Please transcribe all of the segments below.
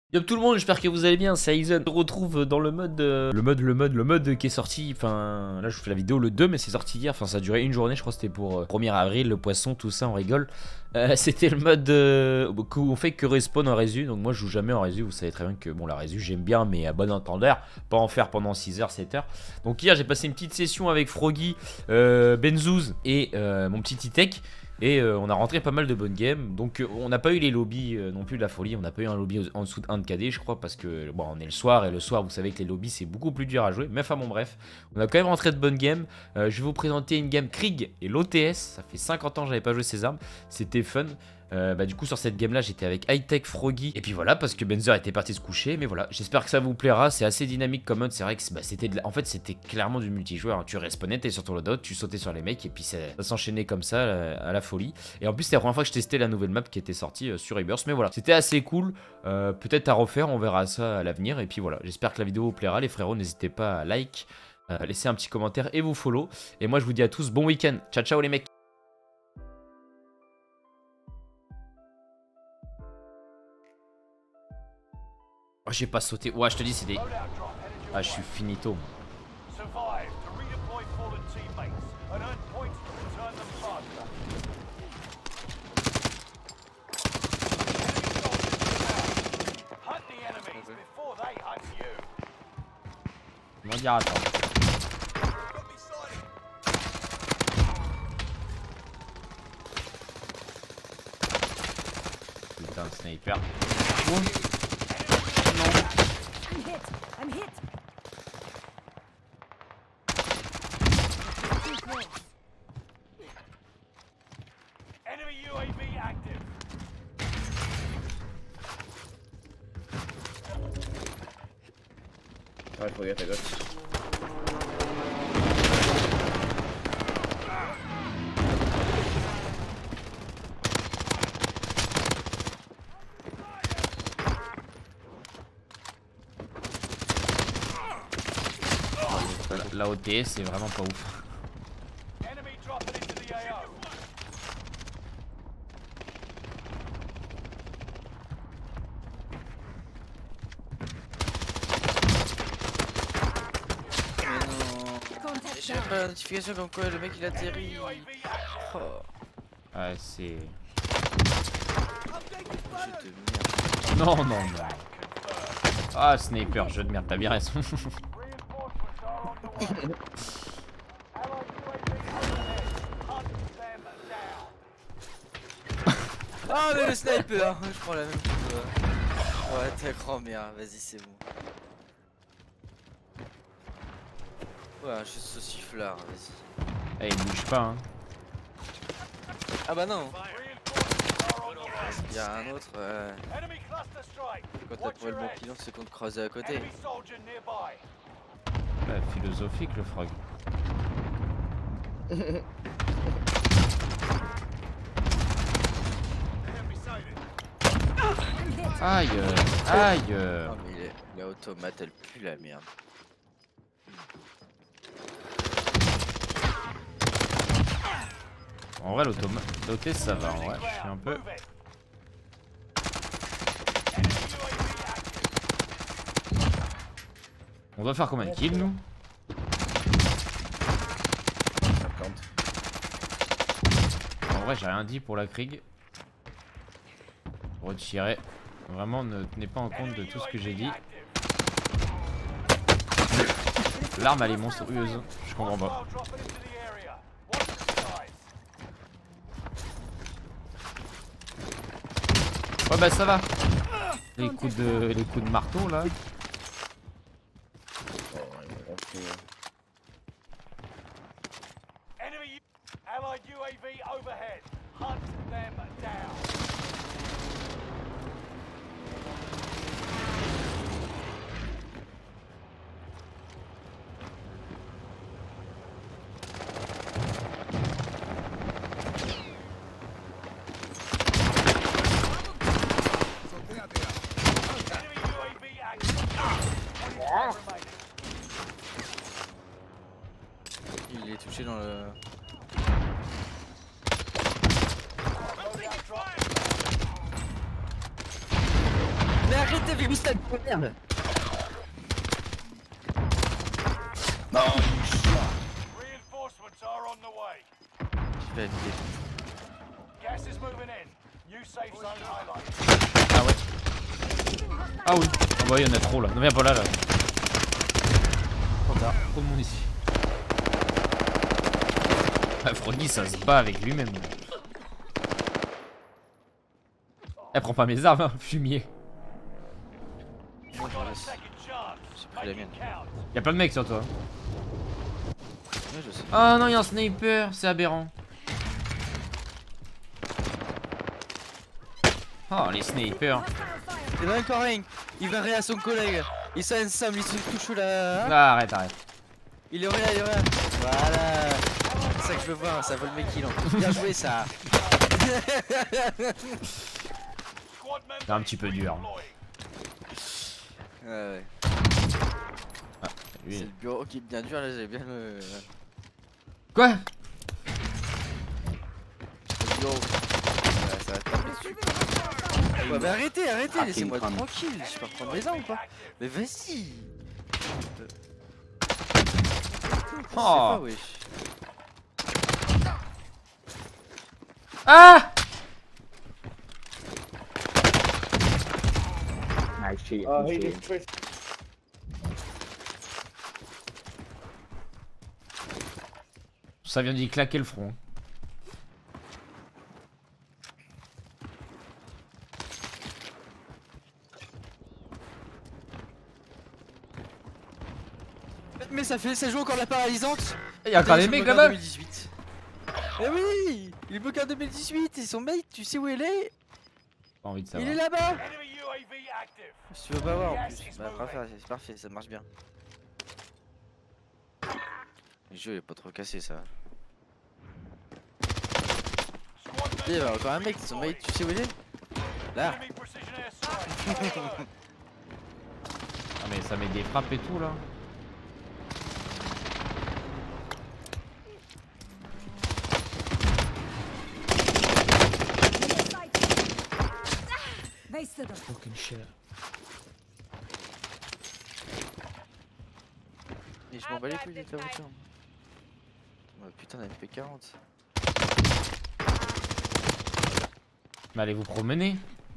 Yo tout le monde, j'espère que vous allez bien, c'est Aizen. On se retrouve dans le mode qui est sorti, enfin là je vous fais la vidéo le 2 mais c'est sorti hier, enfin ça a duré une journée, je crois que c'était pour 1er avril, le poisson, tout ça, on rigole. C'était le mode où on fait que respawn en résu, donc moi je joue jamais en résu, vous savez très bien que bon la résu j'aime bien mais à bon entendeur, pas en faire pendant 6h, 7h. Donc hier j'ai passé une petite session avec Froggy, Benzouz et mon petit Titek. Et on a rentré pas mal de bonnes games. Donc on n'a pas eu les lobbies non plus de la folie. On n'a pas eu un lobby en dessous de 1 de KD je crois. Parce que bon on est le soir. Et le soir vous savez que les lobbies c'est beaucoup plus dur à jouer. Mais enfin bon bref. On a quand même rentré de bonnes games. Je vais vous présenter une game Krieg et l'OTS. Ça fait 50 ans que j'avais pas joué ces armes. C'était fun. Du coup sur cette game là j'étais avec Hightech, Froggy et puis voilà parce que Benzer était parti se coucher. Mais voilà j'espère que ça vous plaira. C'est assez dynamique comme mode. C'est vrai que c'était en fait c'était clairement du multijoueur. Tu respawnais, t'es sur ton loadout, tu sautais sur les mecs et puis ça s'enchaînait comme ça à la folie. Et en plus c'était la première fois que je testais la nouvelle map qui était sortie sur Rebirth. Mais voilà c'était assez cool. Peut-être à refaire, on verra ça à l'avenir. Et puis voilà j'espère que la vidéo vous plaira les frérots. N'hésitez pas à like, laisser un petit commentaire et vous follow. Et moi je vous dis à tous bon week-end. Ciao ciao les mecs. Oh, j'ai pas sauté. Ouais, je te dis, c'est des. Ah, je suis finito. On va dire attends. Putain de sniper. I'm hit. Enemy UAV active. Ouais, faut gaffe à gauche. La OTS c'est vraiment pas ouf. J'ai pas la notification comme quoi le mec il atterrit. Oh. Ouais c'est... Non, non, non. Ah sniper, jeu de merde, t'as bien raison. Ah mais le sniper, je prends la même que toi. Ouais t'es grand-mère, vas-y c'est bon. Ouais juste ce sifflard, vas-y. Eh il bouge pas hein. Ah bah non. Il y a un autre quand t'as trouvé le bon pilon c'est qu'on te croisait à côté. Ouais, philosophique le frog. Aïe, aïe. Oh mais la automate elle pue la merde. En vrai l'automate ça va en vrai, je suis un peu... On doit faire combien de kills nous? 50. En vrai j'ai rien dit pour la Krieg. Retirez. Vraiment ne tenez pas en compte de tout ce que j'ai dit. L'arme elle est monstrueuse, je comprends pas. Ouais bah ça va. Les coups de marteau là. Il est touché dans le... arrêtez avec Mustang, merde. Non. Je vais éviter. Ah ouais. Ah oui. Ah bah il y en a trop là. Non viens pas là. Trop tard. Trop de monde ici. Ah, Froggy ça se bat avec lui-même. Elle prend pas mes armes, hein, fumier. J'ai pris la mienne. Y'a plein de mecs sur toi. Ouais, je sais. Ah non, y'a un sniper, c'est aberrant. Oh les snipers. Il y en a encore un. Il va ré à son collègue. Il s'en ensemble, il se touche là. Ah, arrête, arrête. Il est là, il est là. Voilà. C'est ça que je veux voir, ça vole mes kills. Bien joué ça. C'est un petit peu dur. Ouais. Ah, C'est lui. le bureau qui est bien dur là, j'ai bien le. Quoi? Le bureau. Ouais, ça va taper dessus. Ouais, mais arrêtez, arrêtez, laissez-moi tranquille. Je peux reprendre mes armes ou pas? Mais vas-y. Oh. Pas, wesh. Ah! Nice shit. Oh, nice he shit. just twist. Ça vient d'y claquer le front. Mais ça joue encore la paralysante. Il y a encore des mecs là-bas. 2018. Eh oui, il est bloqué en 2018 et son mate, tu sais où il est? Pas envie de Il savoir. est là-bas. Si tu veux pas voir en plus, bah c'est parfait, ça marche bien. Le jeu il est pas trop cassé ça. Il y a encore un mec, son mate, tu sais où il est? Là. Ah mais ça met des frappes et tout là. Fucking shit. Et je m'en bats les couilles de ta voiture. Oh, putain, la MP40. Mais allez vous promener.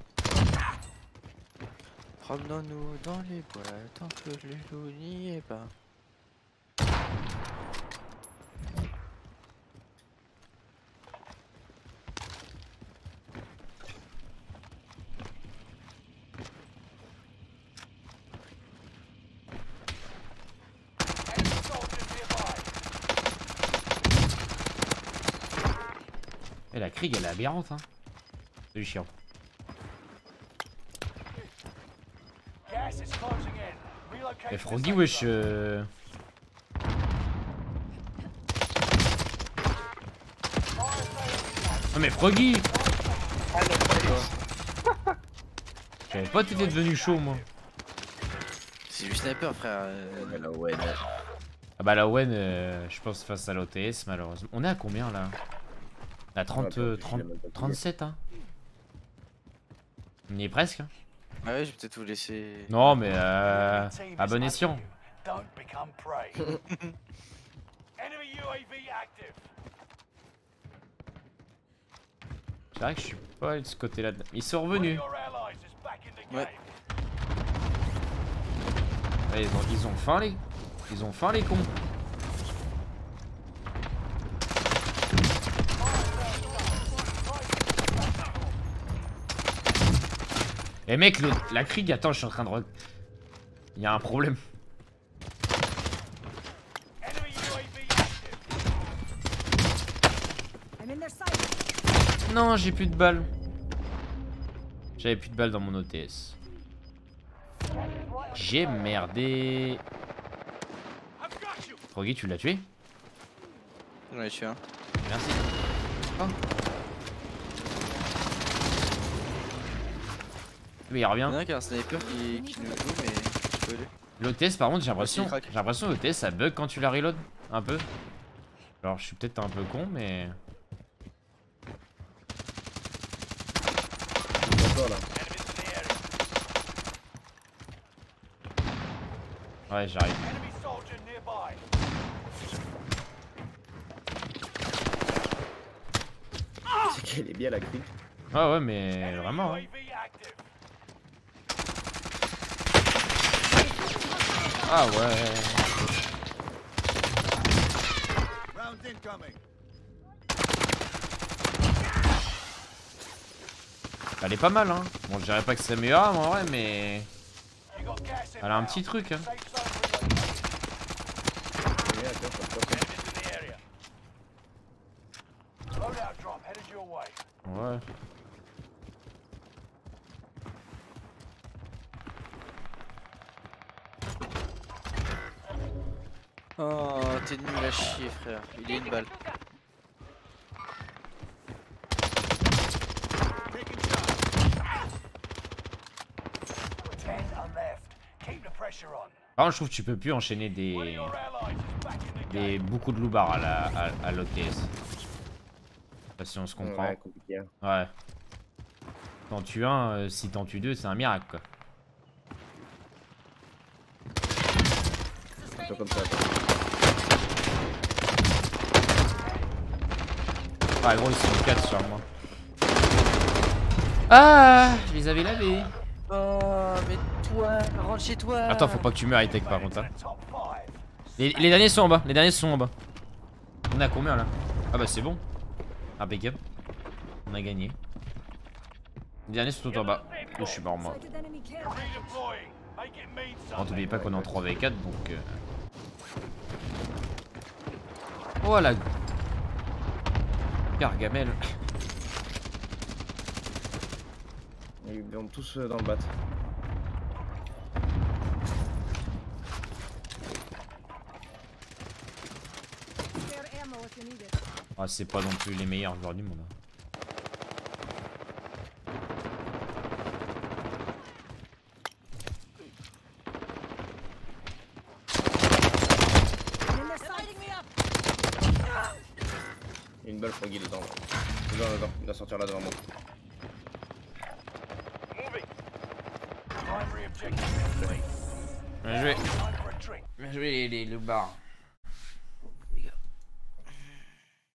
Promenons-nous dans les bois tant que le loup n'y est pas. Et la Krieg elle est aberrante hein. C'est du chiant. Et Froggy wesh Non mais Froggy. J'avais pas été devenu chaud moi. C'est du sniper frère. Ouais, Ah bah la Owen je pense face à l'OTS malheureusement. On est à combien là? À 37 hein. On y est presque hein. Ah ouais, je vais peut-être vous laisser. Non mais à bon escient. C'est vrai que je suis pas allé de ce côté là. Ils sont revenus. Ouais. Ouais, ils ont faim les. Ils ont faim les cons. Eh mec, la Krieg, attends, je suis en train de... Il y a un problème. Non, j'ai plus de balles. J'avais plus de balles dans mon OTS. J'ai merdé. Froggy, tu l'as tué? Ouais, je suis un. Merci. Oh. Oui, il revient. Il y en a un qui a un sniper qui nous joue, mais je peux aller. L'OTS par contre j'ai l'impression craque. que l'OTS ça bug quand tu la reload un peu. Alors je suis peut-être un peu con mais... D'accord là. Ouais, j'arrive. C'est qu'elle est bien la grille. Ouais, mais vraiment. Hein. Ah ouais. Elle est pas mal, hein. Bon, je dirais pas que c'est meilleur en vrai, mais elle a un petit truc. Hein. Ouais. Oh, t'es nul à chier, frère. Il est une balle. Par contre, je trouve que tu peux plus enchaîner beaucoup de loupards à l'OTS. Je sais pas si on se comprend. Ouais, compliqué. Ouais. T'en tues un, si t'en tues deux, c'est un miracle quoi. Un peu comme ça. Ouais, gros, ils sont 4 sur moi. Ah, je les avais lavés. Oh, mais toi, rentre chez toi. Attends, faut pas que tu meurs, high-tech par contre. Hein. Les derniers sont en bas, les derniers sont en bas. On est à combien là? Ah bah c'est bon. Impeccable. On a gagné. Les derniers sont tout en bas. Oh, je suis mort moi. Bon, t'oubliez pas qu'on est en 3v4 donc. Voilà. Gargamel. Ils vont tous dans le bat. Ah, c'est pas non plus les meilleurs joueurs du monde. Hein. Il y a une balle froggy dedans. Il doit sortir là devant moi. Bien joué. Bien joué les loupards.